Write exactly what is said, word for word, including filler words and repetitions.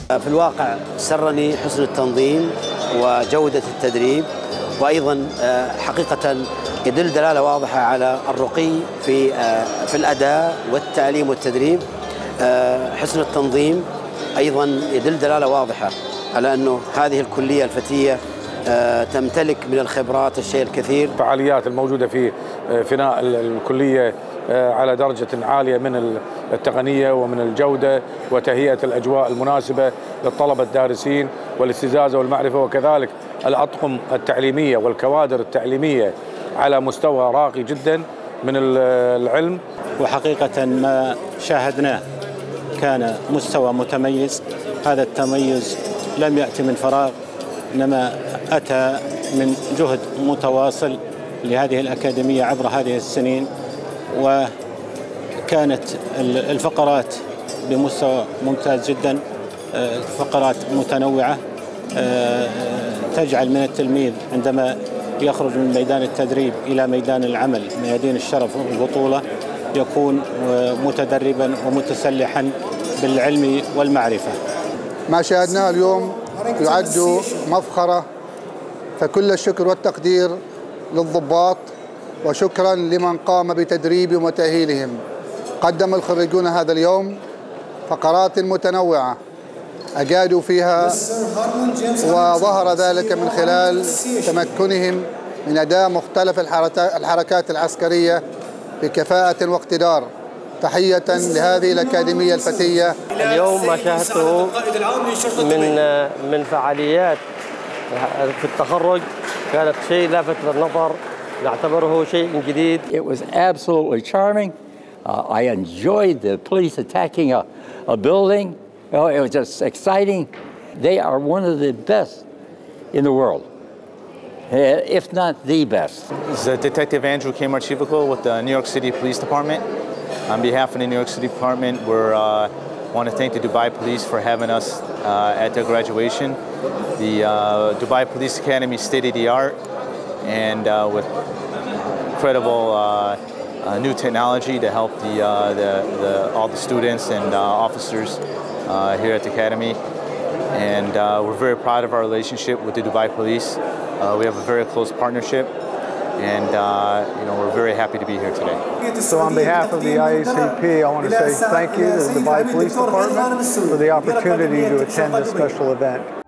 في الواقع سرني حسن التنظيم وجودة التدريب، وأيضا حقيقة يدل دلالة واضحة على الرقي في في الأداء والتعليم والتدريب. حسن التنظيم أيضا يدل دلالة واضحة على أنه هذه الكلية الفتية تمتلك من الخبرات الشيء الكثير. الفعاليات الموجودة في فناء الكلية على درجة عالية من التقنية ومن الجودة وتهيئة الأجواء المناسبة للطلبة الدارسين والاستزادة والمعرفة، وكذلك الأطقم التعليمية والكوادر التعليمية على مستوى راقي جدا من العلم. وحقيقة ما شاهدناه كان مستوى متميز. هذا التميز لم يأتي من فراغ، إنما أتى من جهد متواصل لهذه الأكاديمية عبر هذه السنين، وكانت الفقرات بمستوى ممتاز جدا، فقرات متنوعة تجعل من التلميذ عندما يخرج من ميدان التدريب إلى ميدان العمل، ميادين الشرف والبطولة، يكون متدربا ومتسلحا بالعلم والمعرفة. ما شاهدناه اليوم يعد مفخرة، فكل الشكر والتقدير للضباط، وشكرا لمن قام بتدريبهم وتأهيلهم. قدم الخريجون هذا اليوم فقرات متنوعة أجادوا فيها، وظهر ذلك من خلال تمكنهم من أداء مختلف الحركات العسكرية بكفاءة واقتدار. تحية لهذه الأكاديمية الفتية. اليوم ما شاهدته من من فعاليات في التخرج كانت شيء لافت للنظر، نعتبره شيء جديد. It was absolutely charming. Uh, I enjoyed the police attacking a, a building. Oh, it was just exciting. They are one of the best in the world, if not the best. This is Detective Andrew K. Marchivico with the New York City Police Department. On behalf of the New York City Department, we uh, want to thank the Dubai Police for having us uh, at their graduation. The uh, Dubai Police Academy is state-of-the-art and uh, with incredible uh, uh, new technology to help the, uh, the, the, all the students and uh, officers uh, here at the Academy. And uh, we're very proud of our relationship with the Dubai Police. Uh, we have a very close partnership. And uh, you know, we're very happy to be here today. So on behalf of the I A C P, I want to say thank you to the Dubai Police Department for the opportunity to attend this special event.